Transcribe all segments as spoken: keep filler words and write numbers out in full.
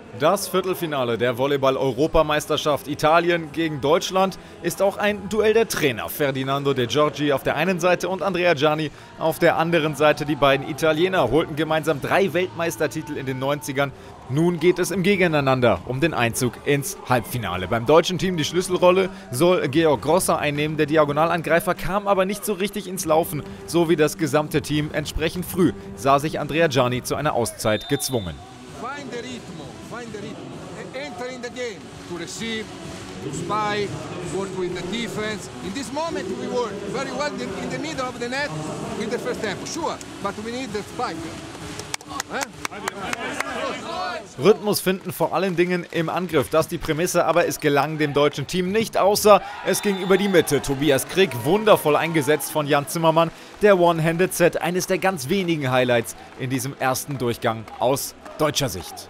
Das Viertelfinale der Volleyball-Europameisterschaft Italien gegen Deutschland ist auch ein Duell der Trainer. Ferdinando De Giorgi auf der einen Seite und Andrea Gianni auf der anderen Seite. Die beiden Italiener holten gemeinsam drei Weltmeistertitel in den neunzigern. Nun geht es im Gegeneinander um den Einzug ins Halbfinale. Beim deutschen Team die Schlüsselrolle soll Georg Grosser einnehmen. Der Diagonalangreifer kam aber nicht so richtig ins Laufen. So wie das gesamte Team. Entsprechend früh sah sich Andrea Gianni zu einer Auszeit gezwungen. Find the rhythm, find the rhythm, enter in the game, to receive, to spy, work with the defense. In this moment we work very well in the middle of the net with the first tempo, sure, but we need the spike. Rhythmus finden vor allen Dingen im Angriff, das ist die Prämisse, aber es gelang dem deutschen Team nicht, außer es ging über die Mitte. Tobias Krick, wundervoll eingesetzt von Jan Zimmermann, der One-Handed-Set, eines der ganz wenigen Highlights in diesem ersten Durchgang aus deutscher Sicht.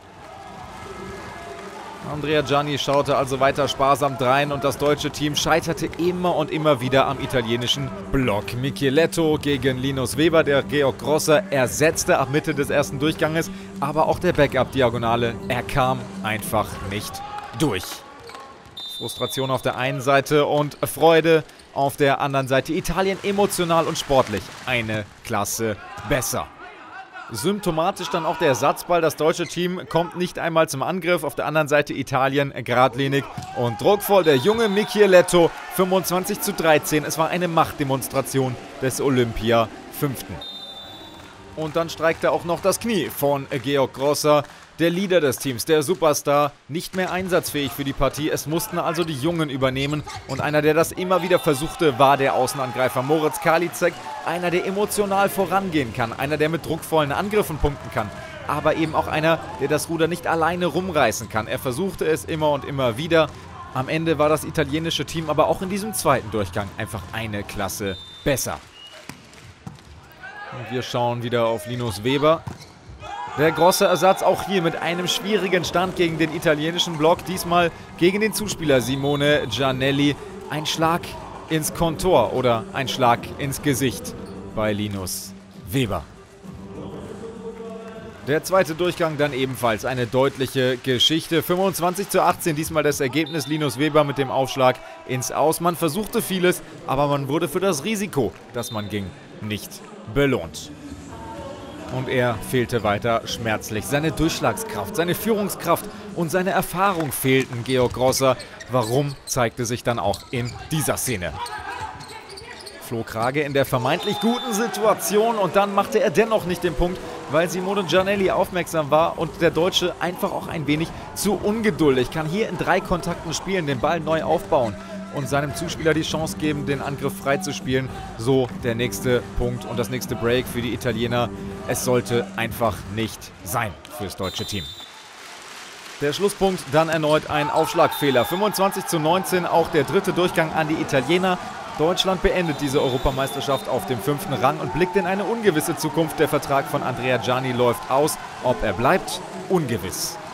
Andrea Gianni schaute also weiter sparsam drein und das deutsche Team scheiterte immer und immer wieder am italienischen Block. Micheletto gegen Linus Weber, der Georg Grosser ersetzte ab Mitte des ersten Durchganges, aber auch der Backup-Diagonale, er kam einfach nicht durch. Frustration auf der einen Seite und Freude auf der anderen Seite. Italien emotional und sportlich eine Klasse besser. Symptomatisch dann auch der Ersatzball. Das deutsche Team kommt nicht einmal zum Angriff. Auf der anderen Seite Italien geradlinig und druckvoll. Der junge Micheletto, fünfundzwanzig zu dreizehn. Es war eine Machtdemonstration des Olympia-Fünften. Und dann streikte auch noch das Knie von Georg Grosser. Der Leader des Teams, der Superstar, nicht mehr einsatzfähig für die Partie. Es mussten also die Jungen übernehmen. Und einer, der das immer wieder versuchte, war der Außenangreifer Moritz Karliczek. Einer, der emotional vorangehen kann. Einer, der mit druckvollen Angriffen punkten kann. Aber eben auch einer, der das Ruder nicht alleine rumreißen kann. Er versuchte es immer und immer wieder. Am Ende war das italienische Team aber auch in diesem zweiten Durchgang einfach eine Klasse besser. Und wir schauen wieder auf Linus Weber. Der große Ersatz auch hier mit einem schwierigen Stand gegen den italienischen Block. Diesmal gegen den Zuspieler Simone Giannelli. Ein Schlag ins Kontor oder ein Schlag ins Gesicht bei Linus Weber. Der zweite Durchgang dann ebenfalls eine deutliche Geschichte. fünfundzwanzig zu achtzehn, diesmal das Ergebnis. Linus Weber mit dem Aufschlag ins Aus. Man versuchte vieles, aber man wurde für das Risiko, das man ging, nicht belohnt. Und er fehlte weiter schmerzlich. Seine Durchschlagskraft, seine Führungskraft und seine Erfahrung fehlten Georg Grosser. Warum, zeigte sich dann auch in dieser Szene. Flo Krage in der vermeintlich guten Situation und dann machte er dennoch nicht den Punkt, weil Simone Giannelli aufmerksam war und der Deutsche einfach auch ein wenig zu ungeduldig. Kann hier in drei Kontakten spielen, den Ball neu aufbauen und seinem Zuspieler die Chance geben, den Angriff frei zu spielen. So der nächste Punkt und das nächste Break für die Italiener. Es sollte einfach nicht sein fürs deutsche Team. Der Schlusspunkt dann erneut ein Aufschlagfehler. fünfundzwanzig zu neunzehn, auch der dritte Durchgang an die Italiener. Deutschland beendet diese Europameisterschaft auf dem fünften Rang und blickt in eine ungewisse Zukunft. Der Vertrag von Andrea Gianni läuft aus. Ob er bleibt, ungewiss.